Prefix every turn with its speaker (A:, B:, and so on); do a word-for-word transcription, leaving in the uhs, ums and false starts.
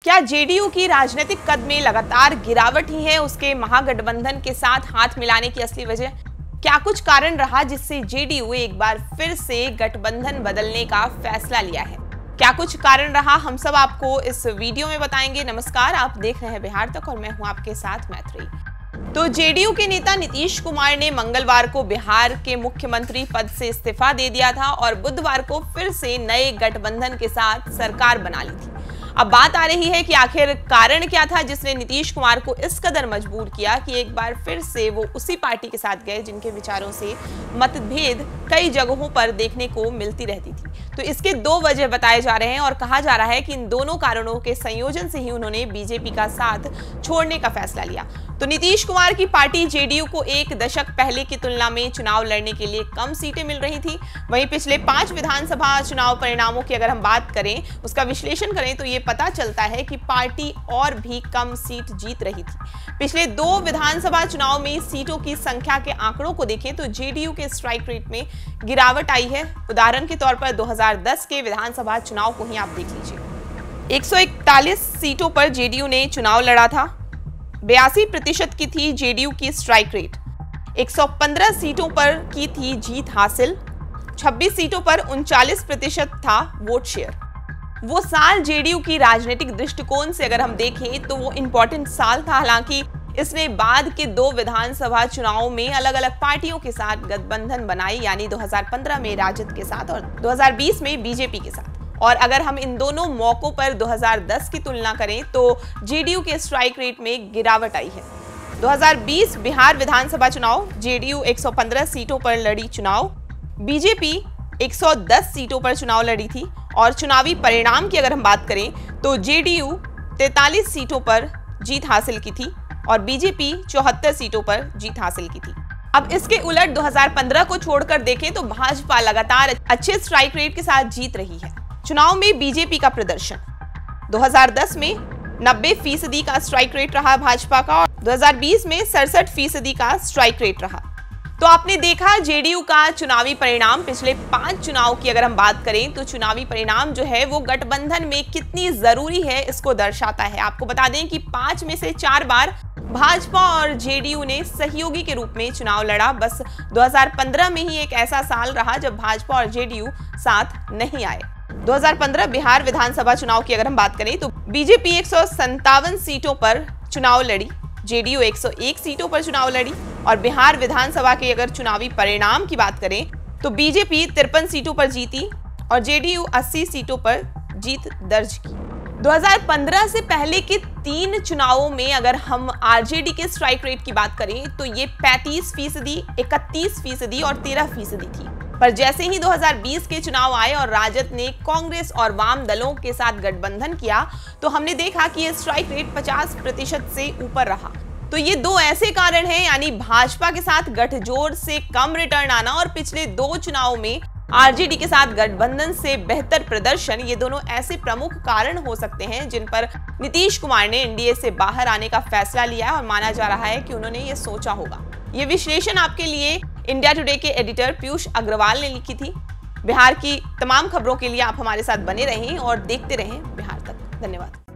A: क्या जेडीयू की राजनीतिक कद में लगातार गिरावट ही है उसके महागठबंधन के साथ हाथ मिलाने की असली वजह? क्या कुछ कारण रहा जिससे जेडीयू एक बार फिर से गठबंधन बदलने का फैसला लिया है? क्या कुछ कारण रहा, हम सब आपको इस वीडियो में बताएंगे। नमस्कार, आप देख रहे हैं बिहार तक और मैं हूं आपके साथ मैत्री। तो जेडीयू के नेता नीतीश कुमार ने मंगलवार को बिहार के मुख्यमंत्री पद से इस्तीफा दे दिया था और बुधवार को फिर से नए गठबंधन के साथ सरकार बना ली थी। अब बात आ रही है कि आखिर कारण क्या था जिसने नीतीश कुमार को इस कदर मजबूर किया कि एक बार फिर से वो उसी पार्टी के साथ गए जिनके विचारों से मतभेद कई जगहों पर देखने को मिलती रहती थी। तो इसके दो वजह बताए जा रहे हैं और कहा जा रहा है कि इन दोनों कारणों के संयोजन से ही उन्होंने बीजेपी का साथ छोड़ने का फैसला लिया। तो नीतीश कुमार की पार्टी जेडीयू को एक दशक पहले की तुलना में चुनाव लड़ने के लिए कम सीटें मिल रही थी। वहीं पिछले पांच विधानसभा चुनाव परिणामों की अगर हम बात करें, उसका विश्लेषण करें तो ये पता चलता है कि पार्टी और भी कम सीट जीत रही थी। पिछले दो विधानसभा चुनाव में सीटों की संख्या के आंकड़ों को देखें तो जेडीयू के स्ट्राइक रेट में गिरावट आई है। उदाहरण के तौर पर दो हज़ार दस के विधानसभा चुनाव को ही आप देख लीजिए। एक सौ इकतालीस सीटों पर जेडीयू ने चुनाव लड़ा था। बयासी प्रतिशत की थी जेडीयू की स्ट्राइक रेट। एक सौ पंद्रह सीटों पर की थी जीत हासिल। छब्बीस सीटों पर उनचालीस प्रतिशत था वोट शेयर। वो साल जेडीयू की राजनीतिक दृष्टिकोण से अगर हम देखें तो वो इंपॉर्टेंट साल था। हालांकि इसने बाद के दो विधानसभा चुनावों में अलग अलग पार्टियों के साथ गठबंधन बनाई, यानी दो हज़ार पंद्रह में राजद के साथ और दो हज़ार बीस में बीजेपी के साथ। और अगर हम इन दोनों मौकों पर दो हज़ार दस की तुलना करें तो जेडीयू के स्ट्राइक रेट में गिरावट आई है। दो हज़ार बीस बिहार विधानसभा चुनाव, जेडीयू एक सौ पंद्रह सीटों पर लड़ी चुनाव, बीजेपी एक सौ दस सीटों पर चुनाव लड़ी थी। और चुनावी परिणाम की अगर हम बात करें तो जेडीयू तैंतालीस सीटों पर जीत हासिल की थी और बीजेपी चौहत्तर सीटों पर जीत हासिल की थी। अब इसके उलट दो हज़ार पंद्रह को छोड़कर देखें तो भाजपा लगातार अच्छे स्ट्राइक रेट के साथ जीत रही है। चुनाव में बीजेपी का प्रदर्शन दो हज़ार दस में नब्बे फीसदी का स्ट्राइक रेट रहा भाजपा का और दो हज़ार बीस में सड़सठ फीसदी का स्ट्राइक रेट रहा। तो आपने देखा जेडीयू का चुनावी परिणाम। पिछले पांच चुनाव की अगर हम बात करें तो चुनावी परिणाम जो है वो गठबंधन में कितनी जरूरी है इसको दर्शाता है। आपको बता दें कि पांच में से चार बार भाजपा और जेडीयू ने सहयोगी के रूप में चुनाव लड़ा। बस दो हज़ार पंद्रह में ही एक ऐसा साल रहा जब भाजपा और जेडीयू साथ नहीं आए। दो हज़ार पंद्रह बिहार विधानसभा चुनाव की अगर हम बात करें तो बीजेपी एक सौ संतावन सीटों पर चुनाव लड़ी, जेडीयू एक सौ एक सीटों पर चुनाव लड़ी। और बिहार विधानसभा के अगर चुनावी परिणाम की बात करें तो बीजेपी तिरपन सीटों पर जीती और जेडीयू अस्सी सीटों पर जीत दर्ज की। दो हज़ार पंद्रह से पहले के तीन चुनावों में अगर हम आरजेडी के स्ट्राइक रेट की बात करें तो ये पैंतीस फीसदी, इकतीस फीसदी और तेरह फीसदी थी। पर जैसे ही दो हज़ार बीस के चुनाव आए और राजद ने कांग्रेस और वाम दलों के साथ गठबंधन किया तो हमने देखा कि ये स्ट्राइक रेट पचास प्रतिशत से ऊपर रहा। तो ये दो ऐसे कारण हैं, यानी भाजपा के साथ गठजोड़ से कम रिटर्न आना और पिछले दो चुनावों में आरजेडी के साथ गठबंधन से बेहतर प्रदर्शन, ये दोनों ऐसे प्रमुख कारण हो सकते हैं जिन पर नीतीश कुमार ने एनडीए से बाहर आने का फैसला लिया और माना जा रहा है कि उन्होंने ये सोचा होगा। ये विश्लेषण आपके लिए इंडिया टुडे के एडिटर पीयूष अग्रवाल ने लिखी थी। बिहार की तमाम खबरों के लिए आप हमारे साथ बने रहें और देखते रहें बिहार तक। धन्यवाद।